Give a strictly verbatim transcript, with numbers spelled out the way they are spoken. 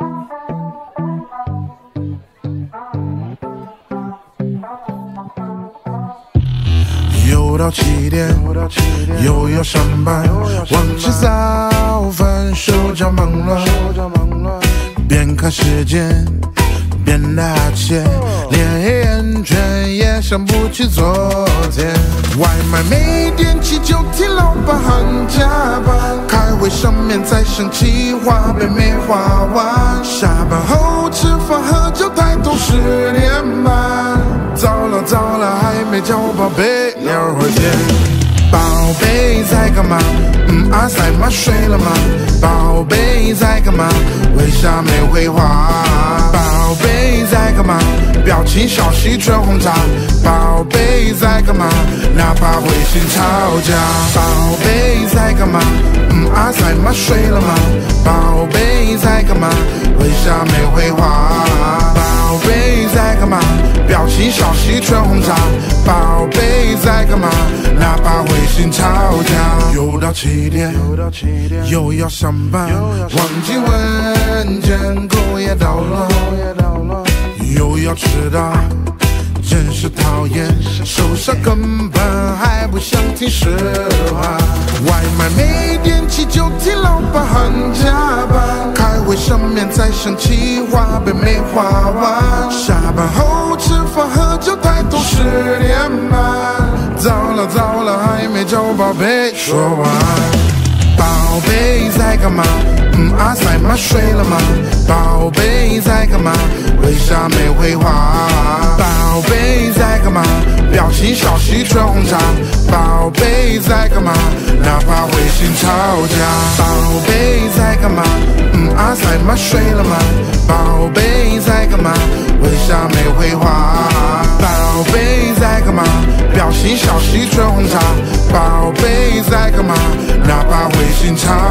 又到七点，又要上班，忘记早饭，手脚忙乱，边看时间边打钱，连黑眼圈也想不起昨天。外卖没点起就听老板喊加班，开会上面在想计划被没画完，下班后吃饭喝酒抬头十点半，糟了糟了还没叫宝贝聊会儿天。宝贝在干嘛？嗯啊塞妈睡了吗？宝贝在干嘛？为啥没回话？宝贝在干嘛？表情小溪吹红茶。宝贝在干嘛？哪怕微信吵架。宝贝在干嘛？嗯啊塞妈睡了吗？宝贝在干嘛？为啥没回话？宝贝在干嘛？表情小溪吹红茶。宝贝在干嘛？哪怕微信吵架。又到七点，又要上班，忘记问件，狗也到了，又要迟到，真是讨厌。手上根本还不想听实话，外卖没点起就听老板喊加班，开会上面在想计划被没画完，下班后吃饭喝酒抬头十点半，糟了糟了还没叫宝贝说完。宝贝在干嘛？嗯啊塞妈睡了吗？宝贝在干嘛？为啥没回话？宝贝在干嘛？表情小溪吹红茶。宝贝在干嘛？哪怕微信吵架。宝贝在干嘛？嗯啊塞妈睡了吗？宝贝在干嘛？为啥没回话？宝贝在干嘛？表情小溪吹红茶。宝贝在干嘛？哪怕微信吵